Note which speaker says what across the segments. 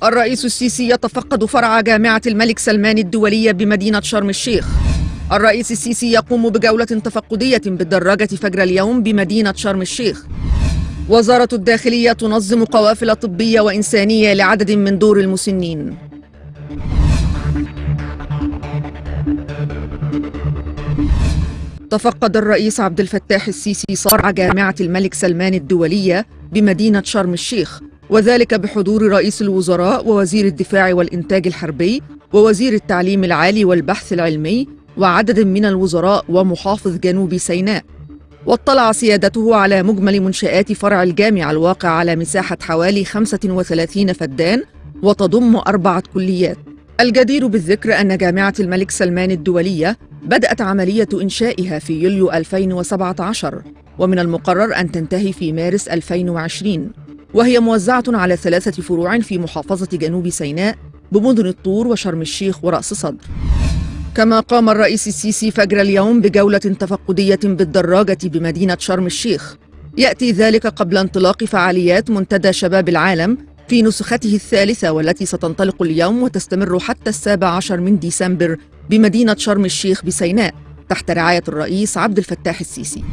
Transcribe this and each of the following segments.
Speaker 1: الرئيس السيسي يتفقد فرع جامعة الملك سلمان الدولية بمدينة شرم الشيخ. الرئيس السيسي يقوم بجولة تفقدية بالدراجة فجر اليوم بمدينة شرم الشيخ. وزارة الداخلية تنظم قوافل طبية وإنسانية لعدد من دور المسنين. تفقد الرئيس عبد الفتاح السيسي فرع جامعة الملك سلمان الدولية بمدينة شرم الشيخ، وذلك بحضور رئيس الوزراء ووزير الدفاع والإنتاج الحربي ووزير التعليم العالي والبحث العلمي وعدد من الوزراء ومحافظ جنوب سيناء. واطلع سيادته على مجمل منشآت فرع الجامعة الواقع على مساحة حوالي 35 فدان وتضم 4 كليات. الجدير بالذكر أن جامعة الملك سلمان الدولية بدأت عملية إنشائها في يوليو 2017، ومن المقرر أن تنتهي في مارس 2020، وهي موزعة على 3 فروع في محافظة جنوب سيناء بمدن الطور وشرم الشيخ ورأس صدر. كما قام الرئيس السيسي فجر اليوم بجولة تفقدية بالدراجة بمدينة شرم الشيخ. يأتي ذلك قبل انطلاق فعاليات منتدى شباب العالم في نسخته الثالثة، والتي ستنطلق اليوم وتستمر حتى 17 من ديسمبر بمدينة شرم الشيخ بسيناء تحت رعاية الرئيس عبد الفتاح السيسي.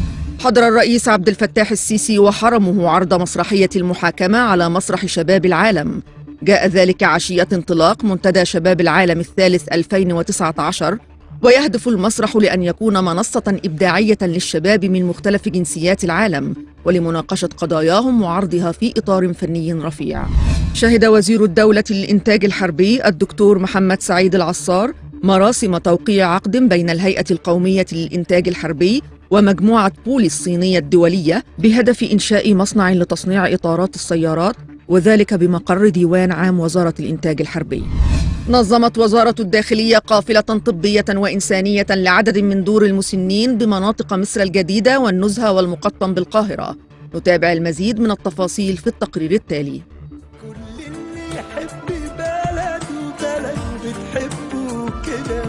Speaker 1: حضر الرئيس عبد الفتاح السيسي وحرمه عرض مسرحية المحاكمة على مسرح شباب العالم. جاء ذلك عشية انطلاق منتدى شباب العالم الثالث 2019، ويهدف المسرح لأن يكون منصة إبداعية للشباب من مختلف جنسيات العالم ولمناقشة قضاياهم وعرضها في إطار فني رفيع. شهد وزير الدولة للإنتاج الحربي الدكتور محمد سعيد العصار مراسم توقيع عقد بين الهيئة القومية للإنتاج الحربي ومجموعة بولي الصينية الدولية بهدف إنشاء مصنع لتصنيع إطارات السيارات، وذلك بمقر ديوان عام وزارة الإنتاج الحربي. نظمت وزارة الداخلية قافلة طبية وإنسانية لعدد من دور المسنين بمناطق مصر الجديدة والنزهة والمقطم بالقاهرة. نتابع المزيد من التفاصيل في التقرير التالي.
Speaker 2: كل اللي يحب بلد وبلد بتحبه كده،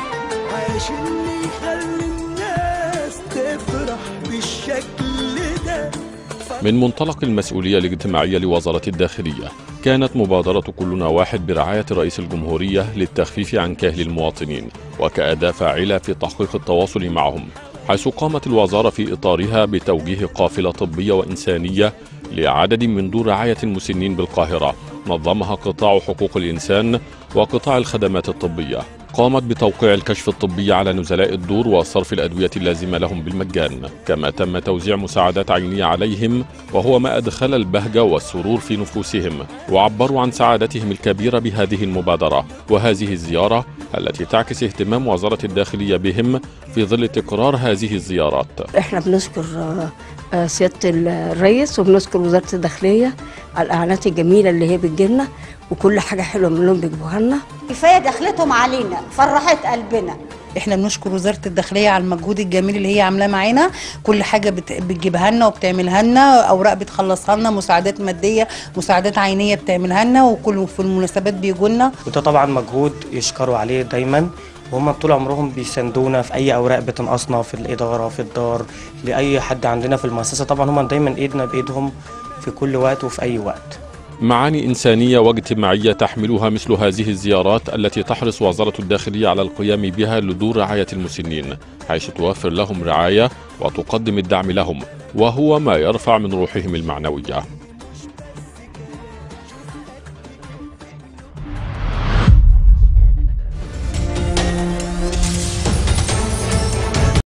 Speaker 2: عشان يخلي الناس تفرح بالشكل ده.
Speaker 3: من منطلق المسؤولية الاجتماعية لوزارة الداخلية، كانت مبادرة كلنا واحد برعاية رئيس الجمهورية للتخفيف عن كاهل المواطنين وكأداة فاعلة في تحقيق التواصل معهم، حيث قامت الوزارة في إطارها بتوجيه قافلة طبية وإنسانية لعدد من دور رعاية المسنين بالقاهرة نظمها قطاع حقوق الإنسان وقطاع الخدمات الطبية. قامت بتوقيع الكشف الطبي على نزلاء الدور وصرف الأدوية اللازمة لهم بالمجان، كما تم توزيع مساعدات عينية عليهم، وهو ما أدخل البهجة والسرور في نفوسهم، وعبروا عن سعادتهم الكبيرة بهذه المبادرة وهذه الزيارة التي تعكس اهتمام وزارة الداخلية بهم في ظل تكرار هذه الزيارات.
Speaker 4: احنا بنشكر سيادة الرئيس وبنشكر وزارة الداخلية على الإعلانات الجميلة اللي هي بتجيلنا وكل حاجة حلوة منهم بيجيبوها لنا.
Speaker 5: كفاية دخلتهم علينا، فرحت قلبنا.
Speaker 6: احنا بنشكر وزارة الداخلية على المجهود الجميل اللي هي عاملاه معانا، كل حاجة بتجيبها لنا وبتعملها لنا، اوراق بتخلصها لنا، مساعدات مادية، مساعدات عينية بتعملها لنا، وكل في المناسبات بيجوا لنا.
Speaker 7: وده طبعا مجهود يشكروا عليه دايما، وهم طول عمرهم بيساندونا في اي اوراق بتنقصنا في الاداره في الدار لاي حد عندنا في المؤسسه. طبعا هم دايما ايدنا بايدهم في كل وقت وفي اي وقت.
Speaker 3: معاني إنسانية واجتماعية تحملها مثل هذه الزيارات التي تحرص وزارة الداخلية على القيام بها لدور رعاية المسنين، حيث توفر لهم رعاية وتقدم الدعم لهم، وهو ما يرفع من روحهم المعنوية.